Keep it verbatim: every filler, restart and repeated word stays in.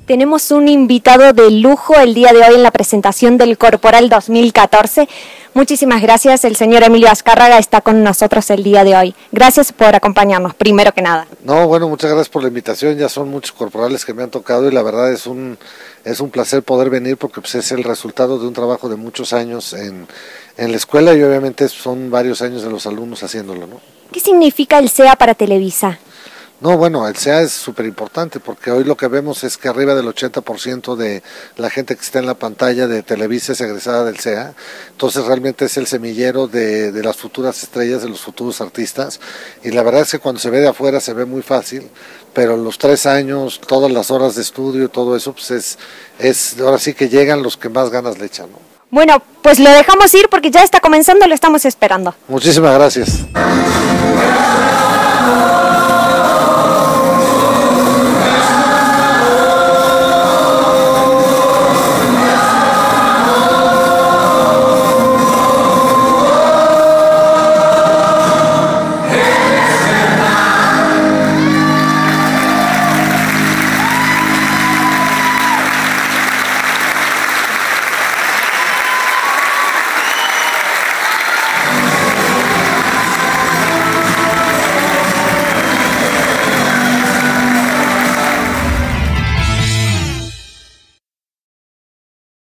Tenemos un invitado de lujo el día de hoy en la presentación del Corporal dos mil catorce. Muchísimas gracias, el señor Emilio Azcárraga está con nosotros el día de hoy. Gracias por acompañarnos, primero que nada. No, bueno, muchas gracias por la invitación, ya son muchos corporales que me han tocado y la verdad es un, es un placer poder venir porque pues, es el resultado de un trabajo de muchos años en, en la escuela y obviamente son varios años de los alumnos haciéndolo, ¿no? ¿Qué significa el C E A para Televisa? No, bueno, el C E A es súper importante porque hoy lo que vemos es que arriba del ochenta por ciento de la gente que está en la pantalla de Televisa es egresada del C E A, entonces realmente es el semillero de, de las futuras estrellas, de los futuros artistas, y la verdad es que cuando se ve de afuera se ve muy fácil, pero los tres años, todas las horas de estudio y todo eso, pues es, es ahora sí que llegan los que más ganas le echan, ¿no? Bueno, pues lo dejamos ir porque ya está comenzando, lo estamos esperando. Muchísimas gracias.